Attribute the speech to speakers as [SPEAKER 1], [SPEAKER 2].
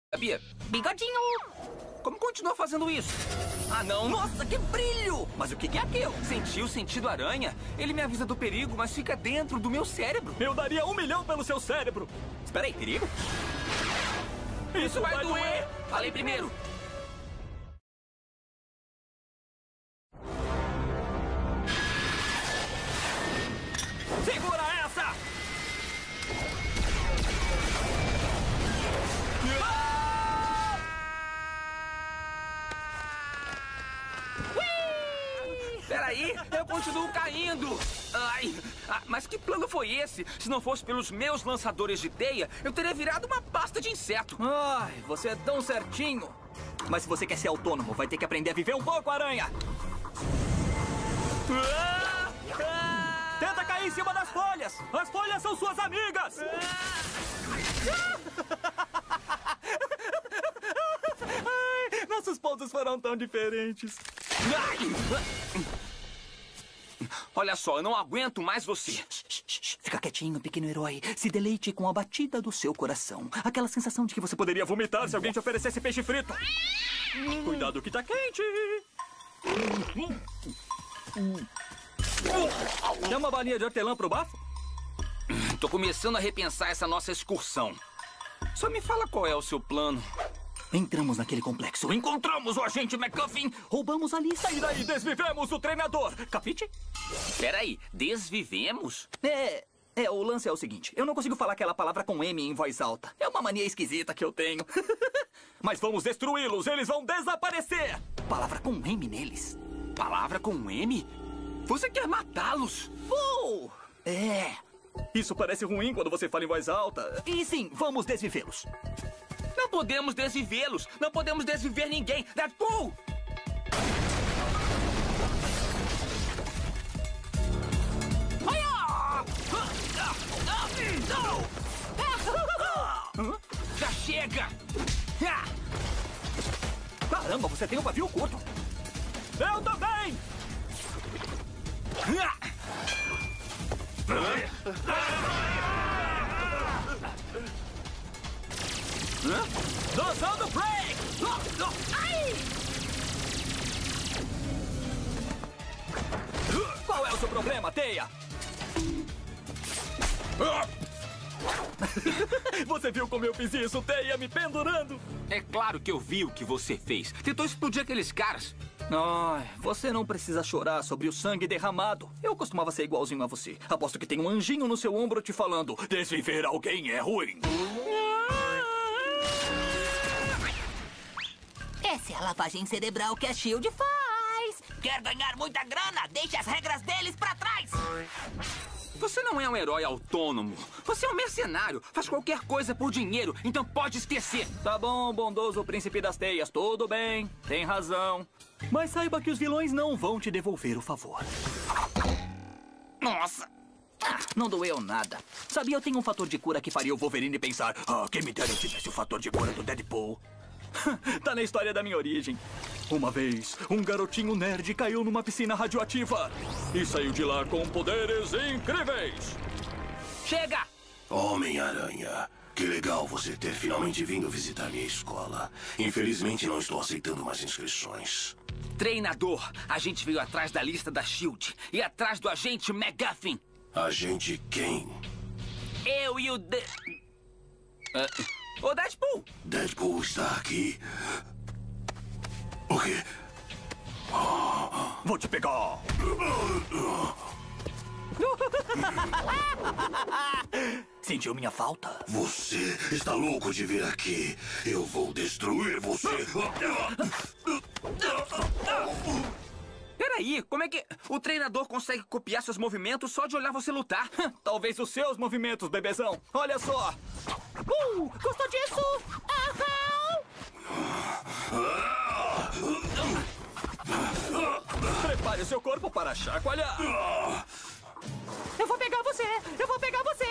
[SPEAKER 1] Sabia?
[SPEAKER 2] Bigodinho!
[SPEAKER 1] Como continua fazendo isso? Ah, não!
[SPEAKER 2] Nossa, que brilho! Mas o que é aquilo?
[SPEAKER 1] Senti o sentido aranha. Ele me avisa do perigo, mas fica dentro do meu cérebro.
[SPEAKER 3] Eu daria 1 milhão pelo seu cérebro.
[SPEAKER 2] Espera aí, perigo?
[SPEAKER 1] Isso vai doer! Falei primeiro!
[SPEAKER 3] Segura essa!
[SPEAKER 1] Peraí, eu continuo caindo! Ai, mas que plano foi esse? Se não fosse pelos meus lançadores de teia, eu teria virado uma pasta de inseto.
[SPEAKER 2] Ai, você é tão certinho. Mas se você quer ser autônomo, vai ter que aprender a viver um pouco, aranha.
[SPEAKER 3] Tenta cair em cima das folhas! As folhas são suas amigas! Ai, nossos pontos foram tão diferentes.
[SPEAKER 1] Olha só, eu não aguento mais você.
[SPEAKER 2] Fica quietinho, pequeno herói. Se deleite com a batida do seu coração. Aquela sensação de que você
[SPEAKER 3] Poderia vomitar se alguém te oferecesse peixe frito. Cuidado que tá quente. Quer uma balinha de hortelã pro bafo?
[SPEAKER 1] Tô começando a repensar essa nossa excursão. Só me fala qual é o seu plano.
[SPEAKER 2] Entramos naquele complexo.
[SPEAKER 1] Encontramos o agente McGuffin.
[SPEAKER 2] Roubamos a lista.
[SPEAKER 3] E daí desvivemos o treinador. Capite?
[SPEAKER 1] Peraí, desvivemos?
[SPEAKER 2] O lance é o seguinte. Eu não consigo falar aquela palavra com M em voz alta. É uma mania esquisita que eu tenho.
[SPEAKER 3] Mas vamos destruí-los. Eles vão desaparecer.
[SPEAKER 2] Palavra com M neles.
[SPEAKER 1] Palavra com M? Você quer matá-los?
[SPEAKER 3] Isso parece ruim quando você fala em voz alta.
[SPEAKER 2] E sim, vamos desvivê-los.
[SPEAKER 1] Não podemos desvivê-los. Não podemos desviver ninguém. Deadpool! Já chega!
[SPEAKER 2] Caramba, você tem um pavio curto.
[SPEAKER 3] Eu também!
[SPEAKER 2] Dosando break! Ai! Qual é o seu problema, Teia?
[SPEAKER 3] Você viu como eu fiz isso, Teia, me pendurando?
[SPEAKER 1] É claro que eu vi o que você fez. Tentou explodir aqueles caras.
[SPEAKER 2] Ai, você não precisa chorar sobre o sangue derramado. Eu costumava ser igualzinho a você. Aposto que tem um anjinho no seu ombro te falando: desviver alguém é ruim.
[SPEAKER 4] Essa é a lavagem cerebral que a SHIELD faz. Quer ganhar muita grana? Deixe as regras deles pra trás.
[SPEAKER 1] Você não é um herói autônomo. Você é um mercenário. Faz qualquer coisa por dinheiro, então pode esquecer.
[SPEAKER 2] Tá bom, bondoso príncipe das teias. Tudo bem, tem razão. Mas saiba que os vilões não vão te devolver o favor.
[SPEAKER 1] Nossa!
[SPEAKER 2] Não doeu nada. Sabia, eu tenho um fator de cura que faria o Wolverine pensar: quem me dera eu tivesse o fator de cura do Deadpool. Tá na história da minha origem. Uma vez, um garotinho nerd caiu numa piscina radioativa e saiu de lá com poderes incríveis.
[SPEAKER 1] Chega!
[SPEAKER 5] Homem-Aranha, que legal você ter finalmente vindo visitar minha escola. Infelizmente não estou aceitando mais inscrições.
[SPEAKER 1] Treinador, a gente veio atrás da lista da SHIELD e atrás do agente McGuffin.
[SPEAKER 5] Agente quem?
[SPEAKER 1] Eu e o o Deadpool!
[SPEAKER 5] Deadpool está aqui. O quê?
[SPEAKER 3] Vou te pegar.
[SPEAKER 2] Sentiu minha falta?
[SPEAKER 5] Você está louco de vir aqui. Eu vou destruir você.
[SPEAKER 1] Peraí, como é que o treinador consegue copiar seus movimentos só de olhar você lutar?
[SPEAKER 2] Talvez os seus movimentos, bebezão. Olha só.
[SPEAKER 4] Gostou disso?
[SPEAKER 2] Prepare o seu corpo para chacoalhar.
[SPEAKER 4] Eu vou pegar você! Eu vou pegar você!